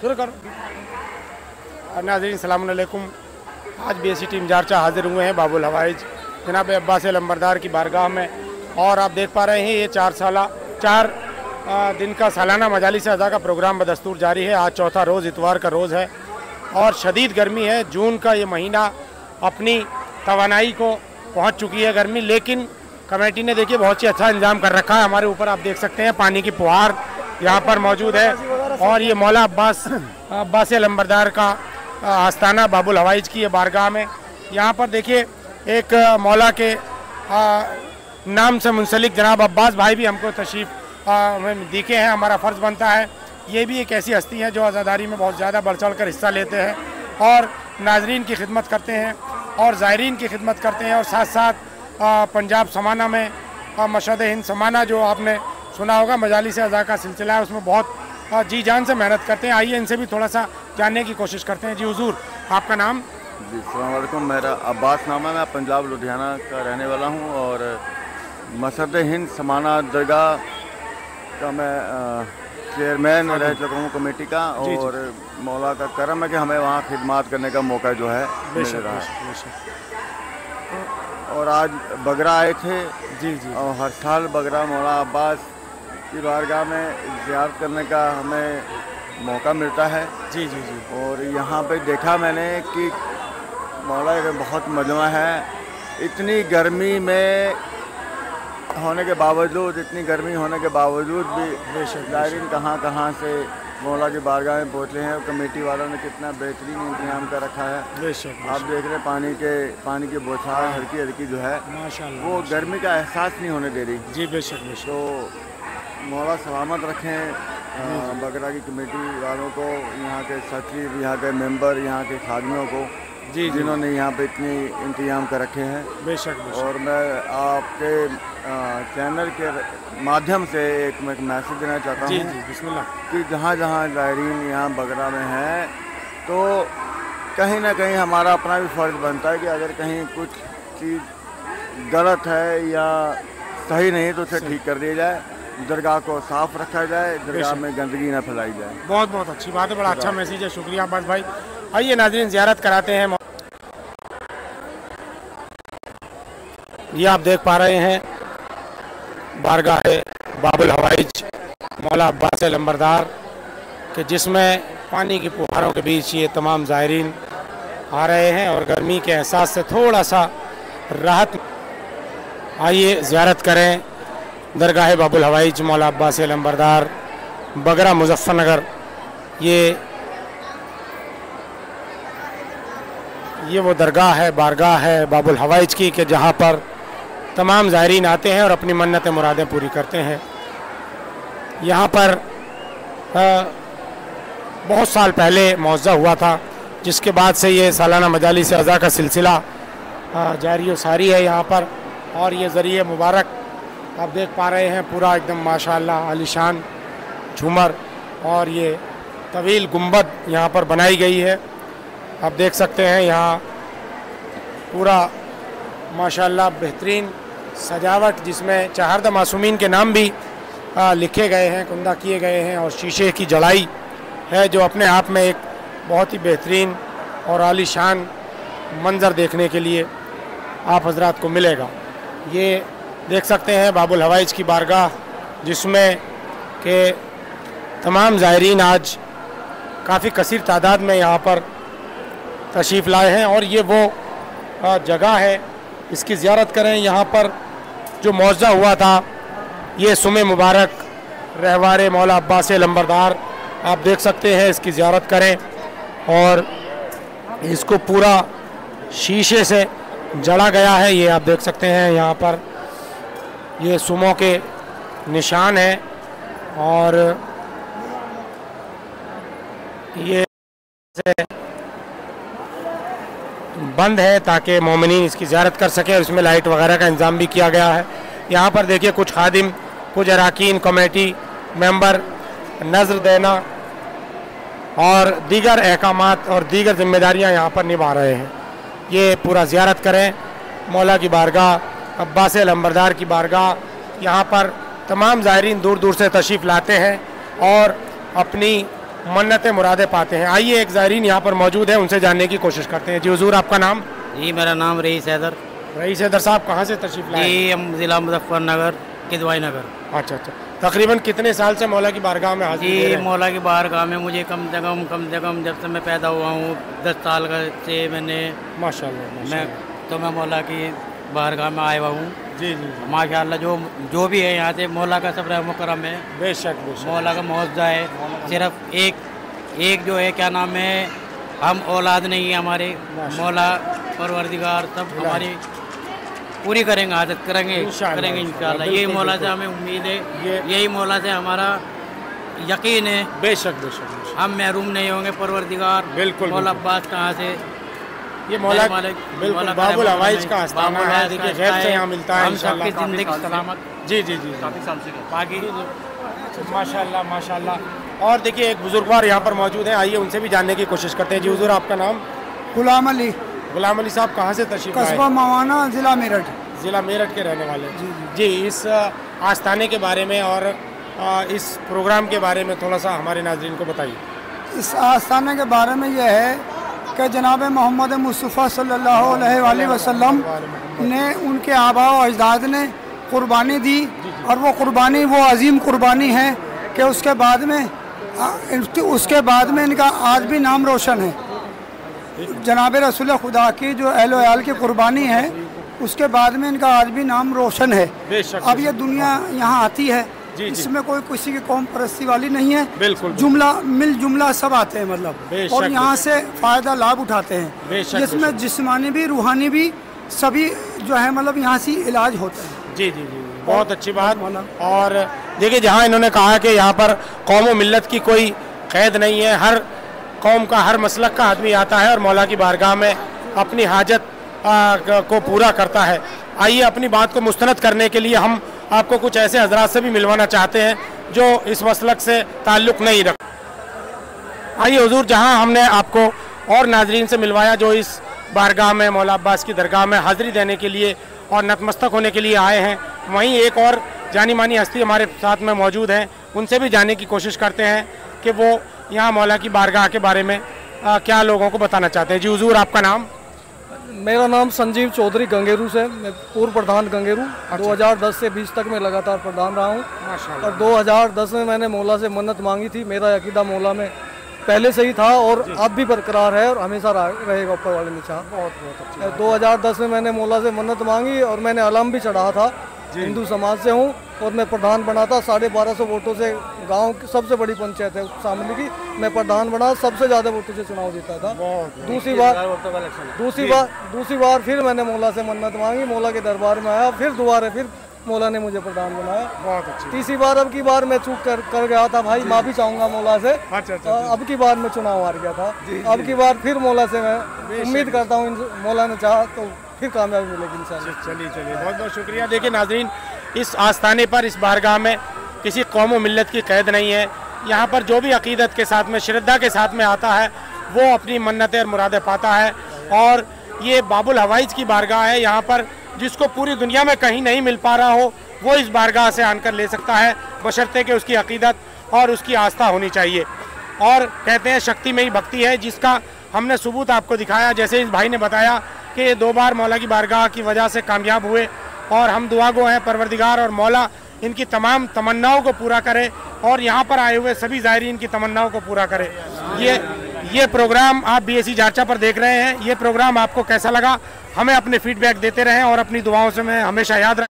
शुरू करो। नाज़रीन सलाम अलैकुम। आज BSE टीम जारचा हाजिर हुए हैं बाबुल हवाइज जनाब अब्बास लंबरदार की बारगाह में, और आप देख पा रहे हैं ये 4 दिन का सालाना मजालिस अज़ा का प्रोग्राम बदस्तूर जारी है। आज चौथा रोज़ इतवार का रोज़ है और शदीद गर्मी है। जून का ये महीना अपनी तवानाई को पहुंच चुकी है गर्मी, लेकिन कमेटी ने देखिए बहुत ही अच्छा इंतजाम कर रखा है। हमारे ऊपर आप देख सकते हैं पानी की फुहार यहाँ पर मौजूद है, और ये मौला अब्बास लंबरदार का आस्थाना बाबुल हवाइज की ये बारगाह में। यहाँ पर देखिए एक मौला के नाम से मुंसलिक जनाब अब्बास भाई भी हमको तशरीफ़ में दिखे हैं। हमारा फ़र्ज़ बनता है, ये भी एक ऐसी हस्ती है जो आज़ादारी में बहुत ज़्यादा बढ़ चढ़ कर हिस्सा लेते हैं और नाजरीन की खिदमत करते हैं और ज़ायरीन की खिदमत करते हैं, और साथ साथ पंजाब समाना में मशहद हिंद समाना जो आपने सुना होगा मजालिस अज़ा का सिलसिला है, उसमें बहुत जी जान से मेहनत करते हैं। आइए इनसे भी थोड़ा सा जानने की कोशिश करते हैं। जी हुजूर, आपका नाम? जी अस्सलाम वालेकुम, मेरा अब्बास नाम है, मैं पंजाब लुधियाना का रहने वाला हूँ और मशहद हिंद समाना दरगाह का मैं चेयरमैन रह चुका हूँ कमेटी का, और मौला का करम है कि हमें वहाँ खिदमत करने का मौका जो है मिल रहा है। और आज बगरा आए थे जी, और हर साल बगरा मौला अब्बास की बारगाह में ज़ियारत करने का हमें मौका मिलता है। जी। और यहाँ पे देखा मैंने कि मौला का बहुत मजमा है। इतनी गर्मी में होने के बावजूद, इतनी गर्मी होने के बावजूद भी ज़ायरीन कहाँ से मौला की बारगाह में पहुँचे हैं, और कमेटी वालों ने कितना बेहतरीन इंतजाम कर रखा है। आप देख रहे हैं पानी की बौछार हल्की जो है माशाअल्लाह, वो गर्मी का एहसास नहीं होने दे रही। जी बेशक। तो मौला सलामत रखें बगरा की कमेटी वालों को, यहाँ के सचिव, यहाँ के मेंबर, यहाँ के खादमियों को जी जिन्होंने यहाँ पे इतनी इंतजाम कर रखे हैं। बेशक। और मैं आपके चैनल के माध्यम से एक मैसेज देना चाहता हूँ बिस्मिल्लाह, कि जहाँ ज़ायरीन यहाँ बगरा में हैं, तो कहीं ना कहीं हमारा अपना भी फ़र्ज़ बनता है कि अगर कहीं कुछ चीज़ गलत है या सही नहीं तो उसे ठीक कर दिया जाए, दरगाह को साफ़ रखा जाए, दरगाह में गंदगी ना फैलाई जाए। बहुत अच्छी बात है, बड़ा अच्छा मैसेज है, शुक्रिया अब्बास भाई। आइए नाज़रीन ज़ियारत कराते हैं। ये आप देख पा रहे हैं बारगाह बाबुल हवाइज मौला अब्बास लंबरदार के, जिसमें पानी की फुहारों के बीच ये तमाम ज़ायरीन आ रहे हैं और गर्मी के एहसास से थोड़ा सा राहत। आइए ज़ियारत करें दरगाह बाबुल हवाइज मौला अब्बास लंबरदार बगरा मुजफ्फरनगर। ये वो दरगाह है, बारगाह है बाबुल हवाइज की, कि जहाँ पर तमाम ज़ायरीन आते हैं और अपनी मन्नतें मुरादें पूरी करते हैं। यहाँ पर बहुत साल पहले मुआवज़ा हुआ था, जिसके बाद से ये सालाना मजालिस अज़ा का सिलसिला जारी व सारी है यहाँ पर। और ये ज़रिए मुबारक आप देख पा रहे हैं, पूरा एकदम माशाअल्लाह आलीशान झूमर और ये तवील गुंबद यहाँ पर बनाई गई है। आप देख सकते हैं यहाँ पूरा माशाअल्लाह बेहतरीन सजावट, जिसमें चहारदा मासूमीन के नाम भी लिखे गए हैं, कुंदा किए गए हैं, और शीशे की जड़ाई है जो अपने आप में एक बहुत ही बेहतरीन और आलीशान मंज़र देखने के लिए आप हजरात को मिलेगा। ये देख सकते हैं बाबुल हवाइज की बारगाह, जिसमें के तमाम ज़ायरीन आज काफ़ी कसीर तादाद में यहाँ पर तशरीफ़ लाए हैं, और ये वो जगह है, इसकी ज़ियारत करें। यहाँ पर जो मुआवज़ा हुआ था, ये सुमे मुबारक रहवारे मौला अब्बास लंबरदार, आप देख सकते हैं, इसकी ज़ियारत करें। और इसको पूरा शीशे से जड़ा गया है, ये आप देख सकते हैं। यहाँ पर ये सुमों के निशान हैं, और ये बंद है ताकि मोमिनीन इसकी ज़ियारत कर सकें, और इसमें लाइट वगैरह का इंतज़ाम भी किया गया है। यहाँ पर देखिए कुछ खादिम, कुछ अराकीन, कमेटी मेंबर नज़र देना और दीगर अहकामात और दीगर जिम्मेदारियाँ यहाँ पर निभा रहे हैं। ये पूरा ज़ियारत करें मौला की बारगाह, अब्बास लंबरदार की बारगाह। यहाँ पर तमाम ज़ायरीन दूर दूर से तशरीफ़ लाते हैं और अपनी मन्नतें मुरादें पाते हैं। आइए एक ज़ायरीन यहाँ पर मौजूद है, उनसे जानने की कोशिश करते हैं। जी हुजूर, आपका नाम? जी मेरा नाम रईस हैदर। रईस हैदर साहब कहाँ से तशरीफ़ लाए? जी हम ज़िला मुजफ्फरनगर किदवाई नगर। अच्छा अच्छा, तकरीबन कितने साल से मौला की बारगाह में हाजिर दे रहे जी हैं? मौला की बारगाह में मुझे कम से कम जब से मैं पैदा हुआ हूँ 10 साल का से मैंने माशाल्लाह मैं मौला की बारगाह में आया हुआ हूँ। जी जी, माशाल्लाह जो भी है यहाँ से मौला का सब मुकरम है, बेशक मौला का मुआवजा है। सिर्फ एक जो है क्या नाम है, हम औलाद नहीं है हमारे, मौला परवरदिगार सब हमारी पूरी करेंगे, आदत करेंगे इंशाल्लाह। यही मौला से हमें उम्मीद है, यही मौला से हमारा यकीन है। बेशक, हम महरूम नहीं होंगे परवरदिगार। बिल्कुल मौला अब्बास कहाँ से, ये मौला बिल्कुल बाबुल हवाइज का आस्थाना है। देखिए गैब से यहाँ मिलता है इंशाल्लाह। जिंदगी सलामत। जी काफ़ी साल से बाकी माशाल्लाह। और देखिए एक बुजुर्गवार यहाँ पर मौजूद है, आइए उनसे भी जानने की कोशिश करते हैं। जी हुजूर, आपका नाम? गुलाम अली। गुलाम अली साहब कहाँ से तशरीफ़ लाए? कस्बा मवाना, ज़िला मेरठ। ज़िला मेरठ के रहने वाले जी। इस आस्थाने के बारे में और इस प्रोग्राम के बारे में थोड़ा सा हमारे नाज़रीन को बताइए। इस आस्थाने के बारे में यह है कि जनाब मोहम्मद मुस्तफ़ा सल्लल्लाहु अलैहि वसल्लम ने, उनके आबा और अजदाद ने कुर्बानी दी, और वो कुर्बानी वो अजीम कुर्बानी है कि उसके बाद में इनका आज भी नाम रोशन है। जनाब रसूल खुदा की जो अहल वयाल की कुर्बानी है, उसके बाद में इनका आज भी नाम रोशन है। अब ये दुनिया यहाँ आती है, इसमें कोई किसी की कौम परस्ती वाली नहीं है, बिल्कुल जुमला सब आते हैं मतलब, और यहाँ से फ़ायदा लाभ उठाते हैं, जिसमें जिस्मानी भी रूहानी भी सभी जो है मतलब यहाँ से इलाज होता है। जी, बहुत अच्छी बात। और देखिए जहाँ इन्होंने कहा कि यहाँ पर कौम व मिल्लत की कोई कैद नहीं है, हर कौम का हर मसलक का आदमी आता है और मौला की बारगाह में अपनी हाजत को पूरा करता है। आइए अपनी बात को मुस्तनद करने के लिए हम आपको कुछ ऐसे हजरात से भी मिलवाना चाहते हैं जो इस मसलक से ताल्लुक़ नहीं रखते। आइए हुजूर, जहां हमने आपको और नाजरीन से मिलवाया जो इस बारगाह में मौला अब्बास की दरगाह में हाज़िरी देने के लिए और नतमस्तक होने के लिए आए हैं, वहीं एक और जानी मानी हस्ती हमारे साथ में मौजूद हैं। उनसे भी जानने की कोशिश करते हैं कि वो यहाँ मौला की बारगाह के बारे में क्या लोगों को बताना चाहते हैं। जी हुजूर, आपका नाम? मेरा नाम संजीव चौधरी गंगेरू से, मैं पूर्व प्रधान गंगेरू। 2010 से 20 तक मैं लगातार प्रधान रहा हूँ, और 2010 में मैंने मौला से मन्नत मांगी थी। मेरा अकीदा मौला में पहले से ही था और अब भी बरकरार है और हमेशा रहेगा ऊपर वाले ने चाहा। बहुत अच्छा। 2010 में मैंने मौला से मन्नत मांगी और मैंने अलम भी चढ़ाया था। हिंदू समाज से हूँ और मैं प्रधान बना था। 1250 वोटों से, गांव की सबसे बड़ी पंचायत है शामिल की, मैं प्रधान बना, सबसे ज़्यादा वोटों से चुनाव जीता था। दूसरी बार फिर मैंने मौला से मन्नत मांगी, मौला के दरबार में आया, फिर दोबारा फिर मौला ने मुझे प्रधान बनाया। बहुत अच्छी। तीसरी बार अब की बार मैं चूक कर गया था भाई, माफ़ी चाहूँगा मौला से। अच्छा। अब की बार मैं चुनाव हार गया था। अब की बार फिर मौला से मैं उम्मीद करता हूँ, मौला ने चाहा तो फिर कामयाबी मिलेगी इंशाल्लाह। चलिए बहुत बहुत शुक्रिया। देखिए नाजरीन, इस आस्थाने पर, इस बारगाह में किसी कौम व मिल्लत की कैद नहीं है। यहाँ पर जो भी अकीदत के साथ में, श्रद्धा के साथ में आता है, वो अपनी मन्नतें और मुरादें पाता है। और ये बाबुल हवाइज की बारगाह है, यहाँ पर जिसको पूरी दुनिया में कहीं नहीं मिल पा रहा हो, वो इस बारगाह से आकर ले सकता है, बशर्ते कि उसकी अकीदत और उसकी आस्था होनी चाहिए। और कहते हैं शक्ति में ही भक्ति है, जिसका हमने सबूत आपको दिखाया। जैसे इस भाई ने बताया कि ये 2 बार मौला की बारगाह की वजह से कामयाब हुए, और हम दुआ गो हैं परवरदिगार और मौला इनकी तमाम तमन्नाओं को पूरा करे और यहाँ पर आए हुए सभी ज़ायरीन की तमन्नाओं को पूरा करे। ये प्रोग्राम आप BSE जारचा पर देख रहे हैं। ये प्रोग्राम आपको कैसा लगा, हमें अपने फीडबैक देते रहें और अपनी दुआओं से मैं हमेशा याद रखें।